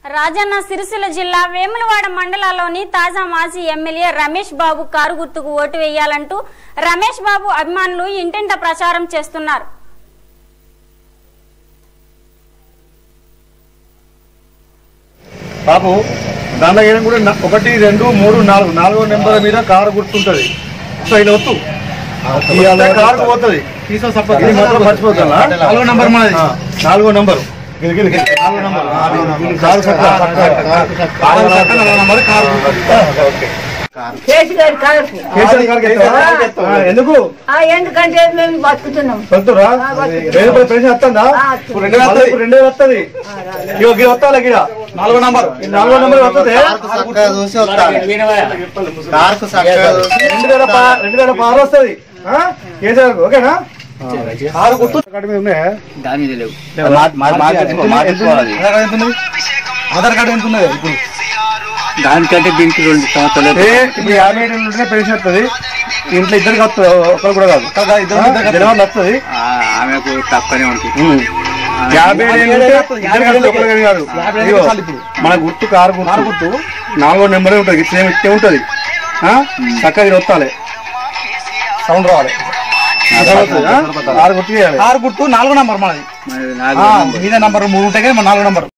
రాజన్న సిరిసిల్ల జిల్లా వేములవాడ మండలంలోని తాజా మాజీ ఎమ్మెల్యే రమేష్ బాబు కారు గుర్తుకు ఓటు వేయాలంటూ రమేష్ బాబు అభిమానులు ఇంటింట ప్రచారం చేస్తున్నారు. బాబు దాంట్లో ఏం కూడా 1, 2, 3, 4 4వ నెంబర్ మీద కారు గుర్తుంటది. సో ఇది వద్దు కారు పోతుంది మర్చిపోతా. 4వ నెంబర్ మనది. 4వ నెంబర్ ఎందుకు ఎందుకంటే మేము బతుకుతున్నాం. పెన్షన్ వస్తుందా? 2000 వస్తుంది. వస్తా గిడ 4వ నెంబర్ 4వ నెంబర్ వస్తుంది. 2016 వస్తుంది. కేసీఆర్ ఓకేనా? ఆధార్ కార్డు ఎంత ఉన్నది ఇప్పుడు? దానికంటే దీనికి 2 సంవత్సరాలు. ఇప్పుడు 57 ఉంటేనే పెన్షన్ వస్తుంది. ఇంట్లో ఇద్దరికి వస్తుంది, ఒకరు కూడా కాదు, జనవరి వస్తుంది. ఆమెకు తక్కువనే ఉంటుంది. 57 కాదు. మన గుర్తు కారు గుర్తు 4వ నెంబరే ఉంటుంది. ఇట్టే ఉంటుంది. చక్కగా వస్తాలి, సౌండ్ రావాలి. కారు గుర్తు 4వ నెంబర్ మనది. మీద నంబర్ 3 ఉంటాయి కదా, 4వ నెంబర్.